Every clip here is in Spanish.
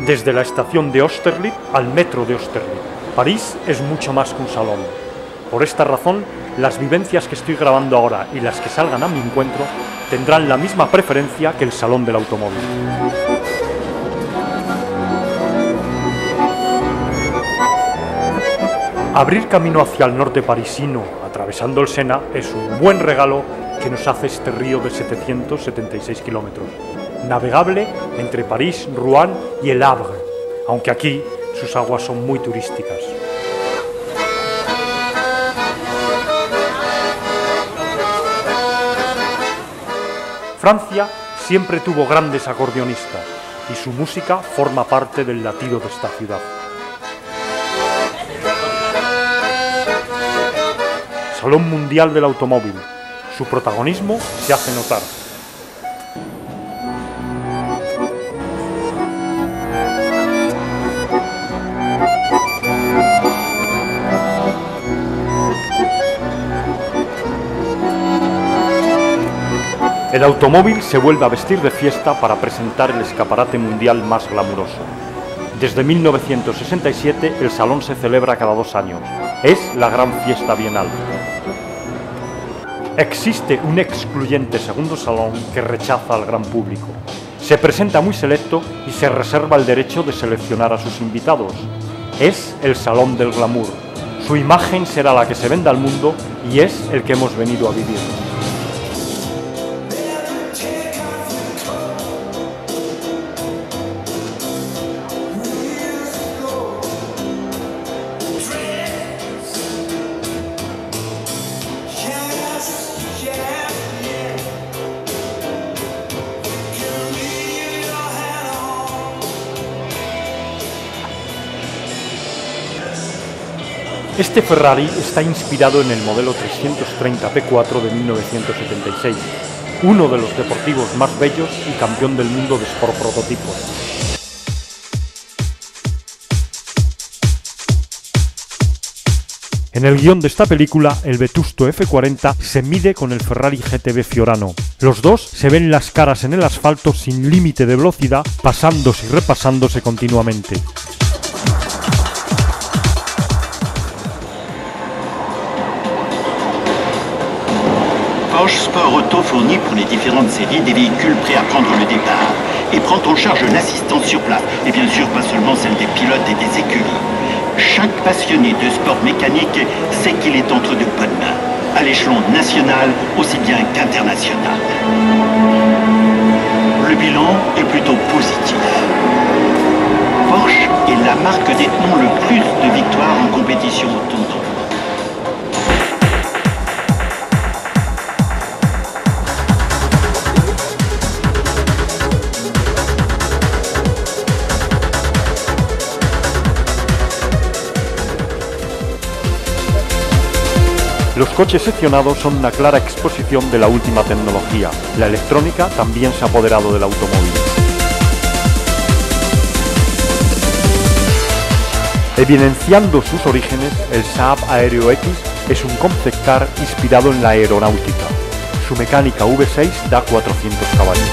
Desde la estación de Austerlitz al metro de Austerlitz, París es mucho más que un salón. Por esta razón, las vivencias que estoy grabando ahora y las que salgan a mi encuentro tendrán la misma preferencia que el salón del automóvil. Abrir camino hacia el norte parisino, atravesando el Sena, es un buen regalo que nos hace este río de 776 kilómetros, navegable entre París, Rouen y El Havre, aunque aquí sus aguas son muy turísticas. Francia siempre tuvo grandes acordeonistas y su música forma parte del latido de esta ciudad. Salón Mundial del Automóvil. Su protagonismo se hace notar. El automóvil se vuelve a vestir de fiesta para presentar el escaparate mundial más glamuroso. Desde 1967 el salón se celebra cada 2 años. Es la gran fiesta bienal. Existe un excluyente segundo salón que rechaza al gran público. Se presenta muy selecto y se reserva el derecho de seleccionar a sus invitados. Es el Salón del Glamour. Su imagen será la que se venda al mundo y es el que hemos venido a vivir. Este Ferrari está inspirado en el modelo 330 P4 de 1976, uno de los deportivos más bellos y campeón del mundo de Sport prototipos. En el guión de esta película, el vetusto F40 se mide con el Ferrari GTB Fiorano. Los dos se ven las caras en el asfalto sin límite de velocidad, pasándose y repasándose continuamente. Porsche Sport Auto fournit pour les différentes séries des véhicules prêts à prendre le départ et prend en charge l'assistance sur place, et bien sûr pas seulement celle des pilotes et des écuries. Chaque passionné de sport mécanique sait qu'il est entre de bonnes mains, à l'échelon national aussi bien qu'international. Le bilan est plutôt positif. Porsche est la marque détenant le plus de victoires en compétition auto dans le monde. Los coches seccionados son una clara exposición de la última tecnología. La electrónica también se ha apoderado del automóvil. Evidenciando sus orígenes, el Saab Aero X es un concept car inspirado en la aeronáutica. Su mecánica V6 da 400 caballos.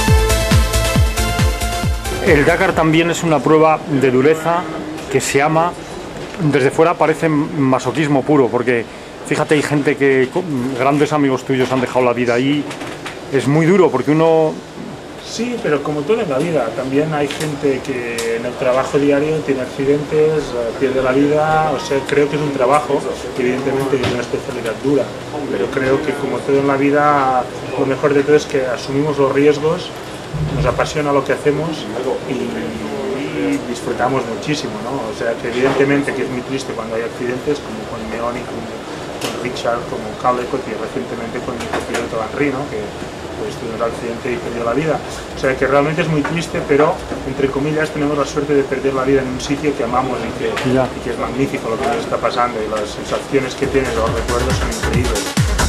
El Dakar también es una prueba de dureza que se ama. Desde fuera parece masoquismo puro, porque fíjate, hay gente que, grandes amigos tuyos han dejado la vida ahí. Es muy duro porque uno... Sí, pero como todo en la vida, también hay gente que en el trabajo diario tiene accidentes, pierde la vida, o sea, creo que es un trabajo, evidentemente es una especialidad dura, pero creo que como todo en la vida, lo mejor de todo es que asumimos los riesgos, nos apasiona lo que hacemos y disfrutamos muchísimo, ¿no? O sea, que evidentemente que es muy triste cuando hay accidentes, como con Meoni, con Richard, como Caldeco, y recientemente con mi copiloto Henry, ¿no? Que pues tuvo un accidente y perdió la vida. O sea que realmente es muy triste, pero entre comillas tenemos la suerte de perder la vida en un sitio que amamos y que es magnífico lo que nos está pasando, y las sensaciones que tiene, los recuerdos son increíbles.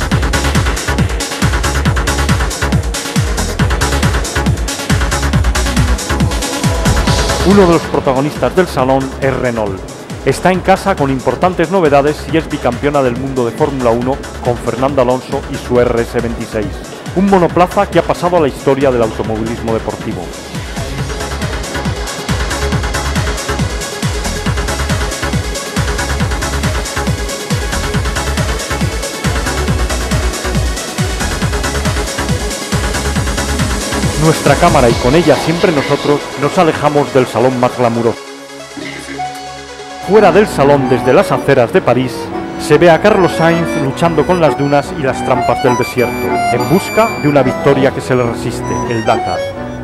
Uno de los protagonistas del salón es Renault. Está en casa con importantes novedades y es bicampeona del mundo de Fórmula 1 con Fernando Alonso y su RS26. Un monoplaza que ha pasado a la historia del automovilismo deportivo. Nuestra cámara y con ella siempre nosotros nos alejamos del salón más glamuroso. Fuera del salón, desde las aceras de París, se ve a Carlos Sainz luchando con las dunas y las trampas del desierto, en busca de una victoria que se le resiste, el Dakar.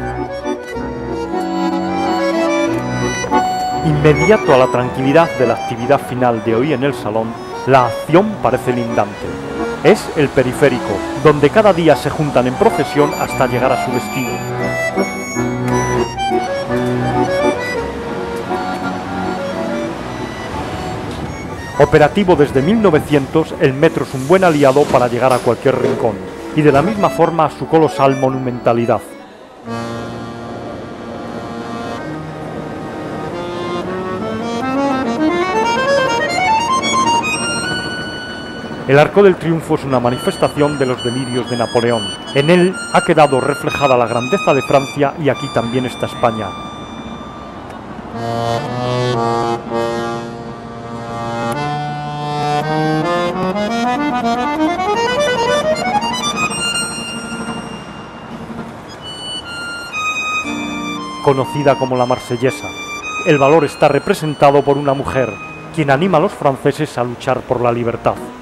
Inmediato a la tranquilidad de la actividad final de hoy en el salón, la acción parece lindante. Es el periférico, donde cada día se juntan en procesión hasta llegar a su destino. Operativo desde 1900, el metro es un buen aliado para llegar a cualquier rincón, y de la misma forma a su colosal monumentalidad. El Arco del Triunfo es una manifestación de los delirios de Napoleón. En él ha quedado reflejada la grandeza de Francia y aquí también está España. Conocida como la Marsellesa, el valor está representado por una mujer, quien anima a los franceses a luchar por la libertad.